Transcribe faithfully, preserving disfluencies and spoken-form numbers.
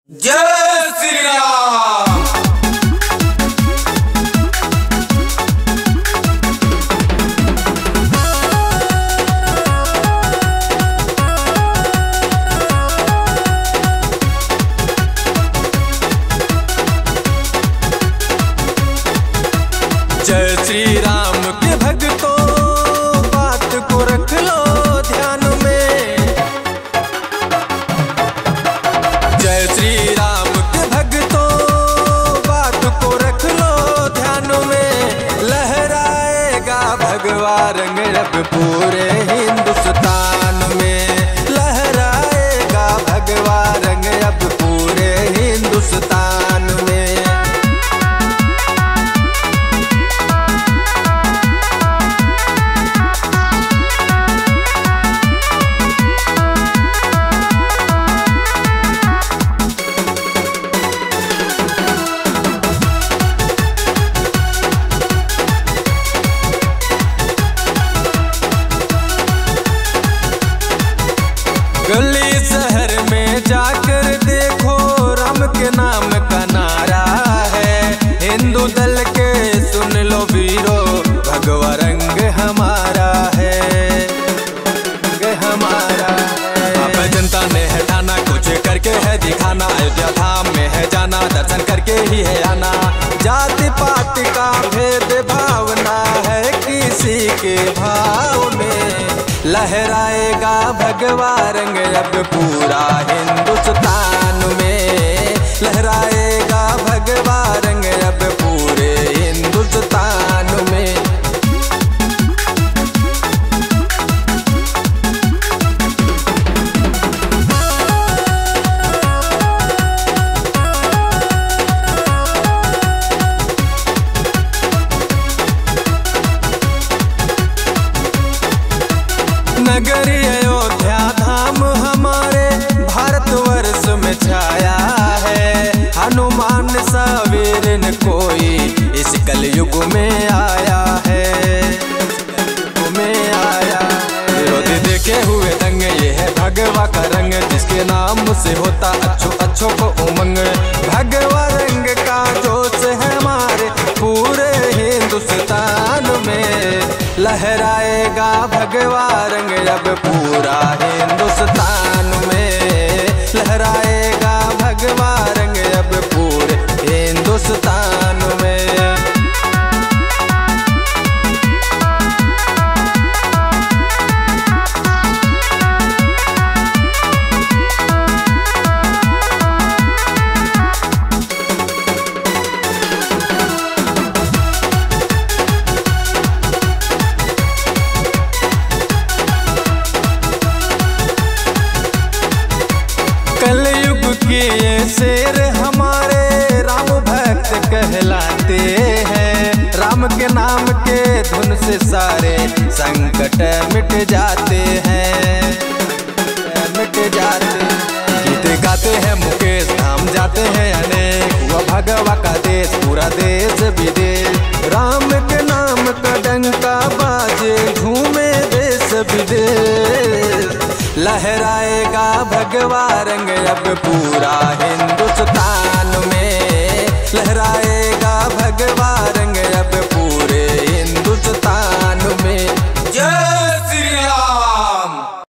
जय श्री राम। जय श्री राम के भक्तों, बात को रख लो ध्यान में। जय श्री राम के भक्तों, बात को रख लो ध्यान में। लहराएगा भगवा रंग अब पूरे हिंदुस्तान में। लहराएगा भगवा रंग अब पूरे हिंदुस्तान में। गली शहर में जाकर देखो, राम के नाम का नारा है। हिंदू दल के सुन लो वीरो, भगवा रंग हमारा है, हमारा है। अब जनता ने है ठाना, कुछ करके है दिखाना। अयोध्या धाम में है जाना, दर्शन करके ही है आना। जाति पाति का भेद भावना है किसी के भाव में। लहराएगा भगवा रंग अब पूरा हिंदुस्तान में। लहराएगा भगवा रंग अब पूरे हिंदुस्तान में। नगरी अयोध्या धाम हमारे भारतवर्ष में छाया है। हनुमान सा वीर न कोई इस कलयुग में आया है, में आया। विरोधी देखे हुए दंग, ये है भगवा का रंग। जिसके नाम से होता अच्छो अच्छो को उमंग। भगवा रंग का जोश है हमारे पूरे हिंदुस्तान में। लहराएगा भगवा रंग अब पूरा हिंदुस्तान में। लहराएगा भगवा रंग अब पूरे हिंदुस्तान में। कलयुग के ये शेर हमारे राम भक्त कहलाते हैं। राम के नाम के धुन से सारे संकट मिट जाते हैं, मिट जाते हैं। गीत गाते हैं मुकेश, धाम जाते हैं अनेक। हुआ भगवा का देश, पूरा देश विदेश। राम के नाम का डंका बाजे, झूमे देश विदेश। लहराएगा भगवा रंग अब पूरा हिंदुस्तान में। लहराएगा